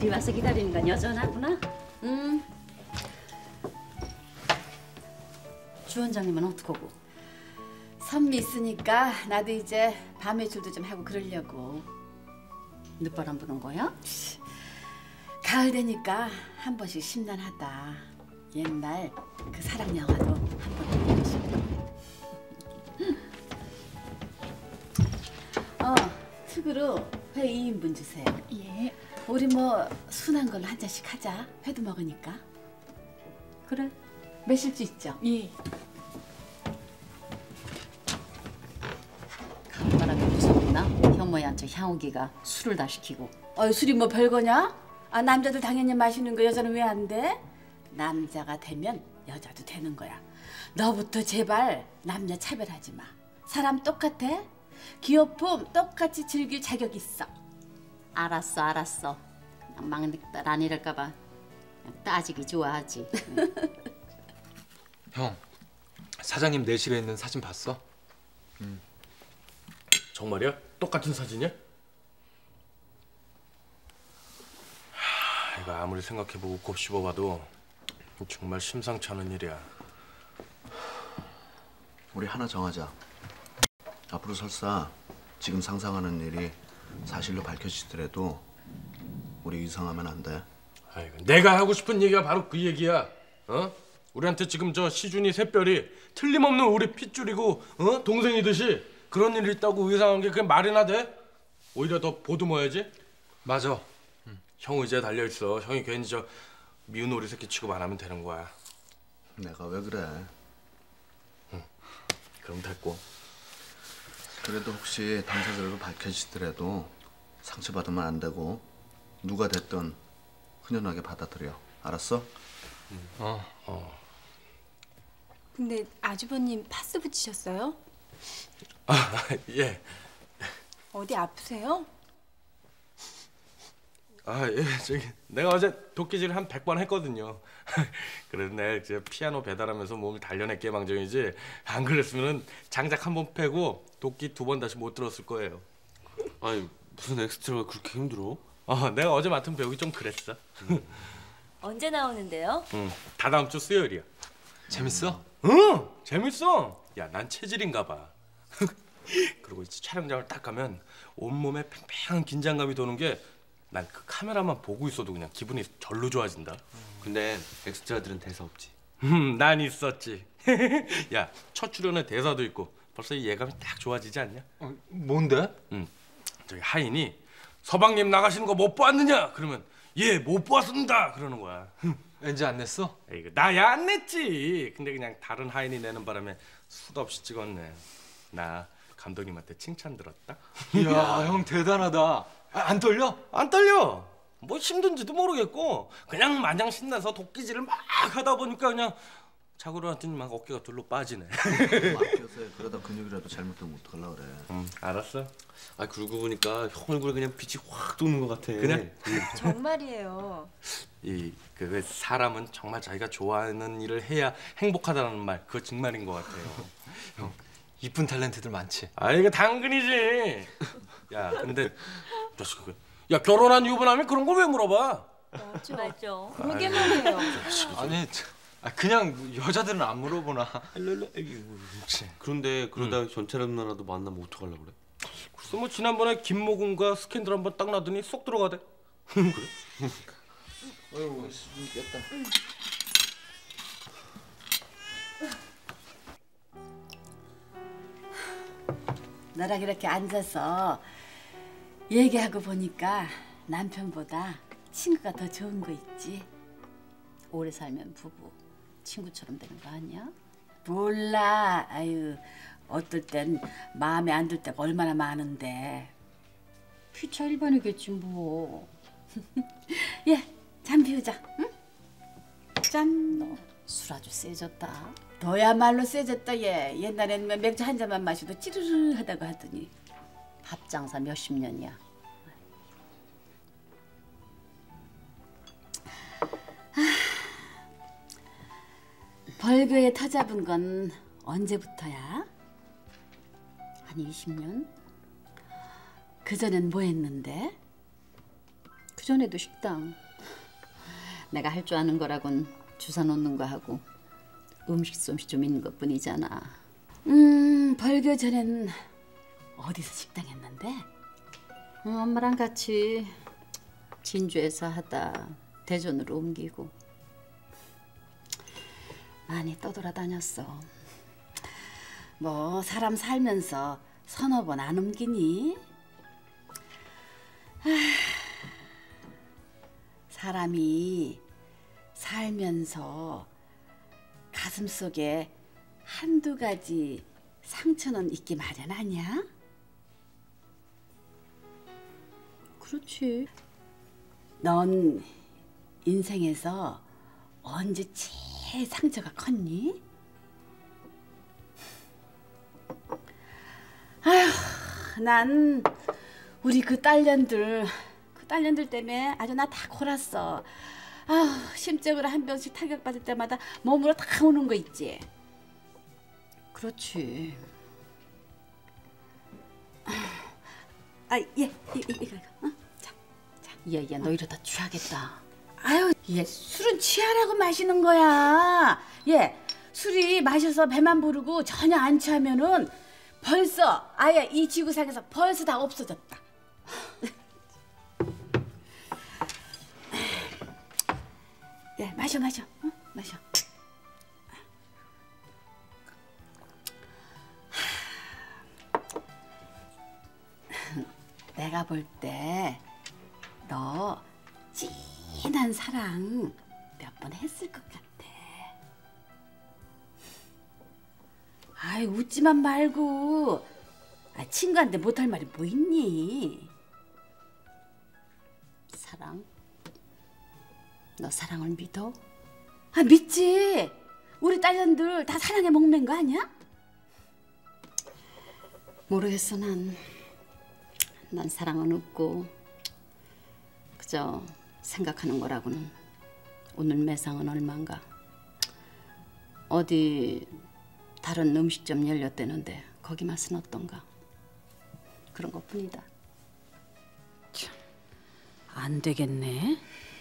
이리 와서 기다리는 건 여전하구나. 주 원장님은 어떡하고? 선미 있으니까 나도 이제 밤 외출도 좀 하고 그러려고. 늦바람 부는 거야? 가을 되니까 한 번씩 심란하다. 옛날 그 사랑 영화도 한 번 보고 싶다. 특으로 회 2인분 주세요. 예. 우리 뭐 순한 걸로 한 잔씩 하자. 회도 먹으니까. 그래. 매실주 있죠? 예. 가을바람이 무섭구나. 현모한테 향욱이가 술을 다 시키고. 술이 뭐 별거냐? 남자들 당연히 마시는 거 여자는 왜 안 돼? 남자가 되면 여자도 되는 거야. 너부터 제발 남녀 차별하지 마. 사람 똑같아. 기어품 똑같이 즐길 자격 있어. 알았어. 그냥 막내딸 안 이럴까 봐 따지기 좋아하지. 형, 사장님 내실에 있는 사진 봤어? 정말이야? 똑같은 사진이야? 이거 아무리 생각해보고 곱씹어봐도 정말 심상치 않은 일이야. 우리 하나 정하자. 앞으로 설사 지금 상상하는 일이 사실로 밝혀지더라도 우리 이상하면 안 돼. 아이고, 내가 하고 싶은 얘기가 바로 그 얘기야. 우리한테 지금 저 시준이 샛별이 틀림없는 우리 핏줄이고 동생이듯이 그런 일이 있다고 의상한 게 그게 말이나 돼? 오히려 더 보듬어야지. 맞아. 형 의자에 달려있어. 형이 괜히 저 미운 오리 새끼 취급 안 하면 되는 거야. 내가 왜 그래? 그럼 됐고. 그래도 혹시 당사자로 밝혀지더라도 상처받으면 안 되고 누가 됐든 흔연하게 받아들여. 알았어? 근데 아주버님 파스 붙이셨어요? 예. 어디 아프세요? 예. 저기 내가 어제 도끼질 한 100번 했거든요. 그래도 내가 이제 피아노 배달하면서 몸을 단련했기에 망정이지 안 그랬으면은 장작 한 번 패고 도끼 2번 다시 못 들었을 거예요. 아니 무슨 엑스트라가 그렇게 힘들어? 내가 어제 맡은 배우기 좀 그랬어. 언제 나오는데요? 다 다음 주 수요일이야. 재밌어? 응, 재밌어. 야, 난 체질인가 봐. 그리고 이제 촬영장을 딱 가면 온몸에 팽팽한 긴장감이 도는 게 난 그 카메라만 보고 있어도 그냥 기분이 절로 좋아진다. 근데 엑스트라들은 대사 없지. 난 있었지. 야, 첫 출연에 대사도 있고 벌써 이 예감이 딱 좋아지지 않냐? 뭔데? 저기 하인이 서방님 나가시는 거 못 보았느냐? 그러면 예, 못 보았습니다. 그러는 거야. 왠지 안 냈어? 이거 나야 안 냈지. 근데 그냥 다른 하인이 내는 바람에 수도 없이 찍었네. 나 감독님한테 칭찬 들었다. 이야, 형 대단하다. 안 떨려? 안 떨려. 뭐 힘든지도 모르겠고 그냥 마냥 신나서 도끼질을 막 하다 보니까 그냥 자고 일어났더니 막 어깨가 둘로 빠지네. 맡겨서 그러다 근육이라도 잘못되면 어떡하려고 그래. 알았어. 아 그러고 보니까 형 얼굴에 그냥 빛이 확 도는 것 같아. 그냥? 정말이에요. 그 사람은 정말 자기가 좋아하는 일을 해야 행복하다는 말 그거 정말인 것 같아요. 형, 이쁜 탤런트들 많지. 이거 당근이지. 야, 근데 야, 결혼한 유부남이 그런 걸 왜 물어봐? 맞죠. 그러게 말이에요. 아니, 그냥 여자들은 안 물어보나. 그런데 그러다 전차람 누나라도 만나면 어떡하려고 그래? 글쎄 뭐 지난번에 김모군과 스캔들 한번 딱 놔더니 쏙 들어가대. 그래? 어이구, 숨겠다. 너랑 이렇게 앉아서 얘기하고 보니까 남편보다 친구가 더 좋은 거 있지? 오래 살면 부부 친구처럼 되는 거 아니야? 몰라. 어떨 땐 마음에 안 들 때가 얼마나 많은데. 피차 일반이겠지 뭐. 예, 잠 비우자. 응? 짠. 너 술 아주 세졌다. 너야말로 세졌다 얘. 옛날에는 맥주 한 잔만 마셔도 찌르르 하다고 하더니. 밥 장사 몇십 년이야. 벌교에 터 잡은 건 언제부터야? 한 20년? 그전엔 뭐 했는데? 그 그전에도 식당. 내가 할 줄 아는 거라곤 주사 놓는 거 하고 음식 솜씨 좀 있는 것뿐이잖아. 벌교 전에는 어디서 식당 했는데? 엄마랑 같이 진주에서 하다 대전으로 옮기고 많이 떠돌아다녔어. 뭐 사람 살면서 서너 번 안 옮기니? 사람이 살면서 가슴속에 한두 가지 상처는 있기 마련 아니야? 그렇지. 넌 인생에서 언제 제일 상처가 컸니? 아휴, 난 우리 그 딸년들 때문에 아주 나 다 골았어. 아휴, 심적으로 한 병씩 타격받을 때마다 몸으로 다 오는 거 있지. 그렇지. 이거. 자. 얘 너 이러다 취하겠다. 아유, 얘 술은 취하라고 마시는 거야. 얘 술이 마셔서 배만 부르고 전혀 안 취하면은 벌써 아예 이 지구상에서 벌써 다 없어졌다. 예, 마셔. 응? 마셔. 내가 볼 때 너 진한 사랑 몇 번 했을 것 같아. 아이, 웃지만 말고. 친구한테 못할 말이 뭐 있니? 사랑? 너 사랑을 믿어? 믿지. 우리 딸년들 다 사랑에 목맨 거 아니야? 모르겠어. 난 사랑은 없고 그저 생각하는 거라고는 오늘 매상은 얼만가. 어디 다른 음식점 열렸대는데 거기 맛은 어떤가. 그런 것뿐이다. 안 되겠네.